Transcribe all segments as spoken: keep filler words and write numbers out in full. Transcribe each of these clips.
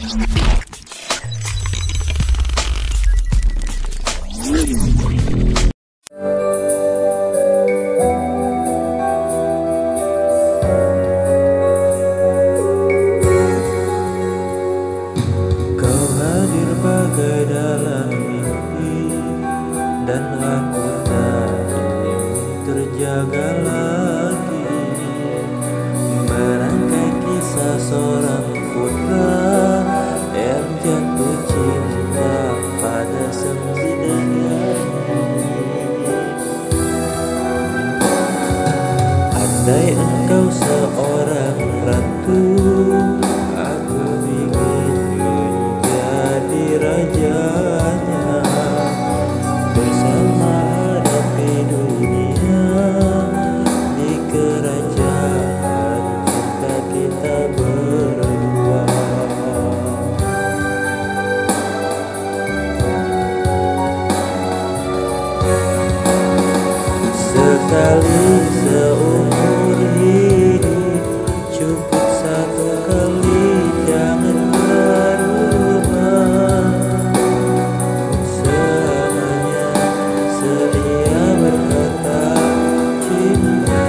Kau hadir bagai dalam mimpi, dan aku tak ingin terjaga lagi. Merangkai kisah seorang putra yang jatuh cinta pada sang bidadari. Andai engkau seorang ratu, aku ingin menjadi rajanya. Bersama hadapi dunia di kerajaan cinta kita berdua. Sekali seumur hidup, cukup satu kali, jangan berubah. Selamanya setia berkata cinta.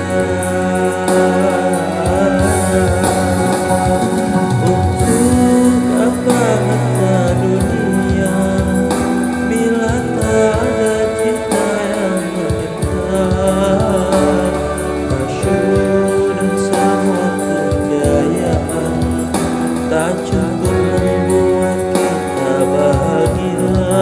Untuk apa harta dunia bila tak ada cinta yang menyertai. Masyhur dan semua kejayaan tak cukup membuat kita bahagia.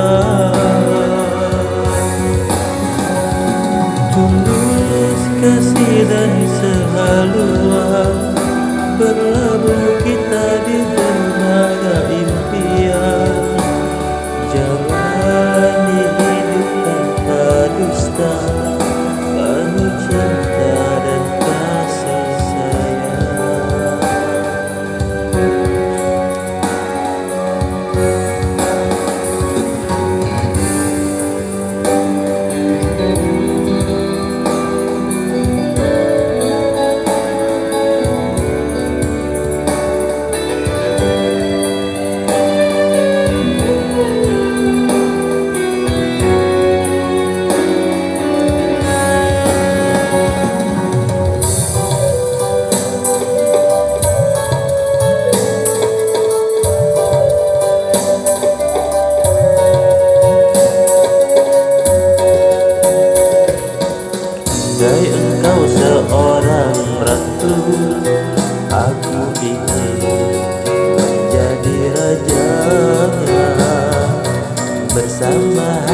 Tulus kasih dan sehalua, berlabuh kita di dermaga impian. Jalani hidup tanpa dusta, penuh cinta dan kasih sayang. Andai engkau seorang ratu, aku ingin menjadi rajanya. Bersama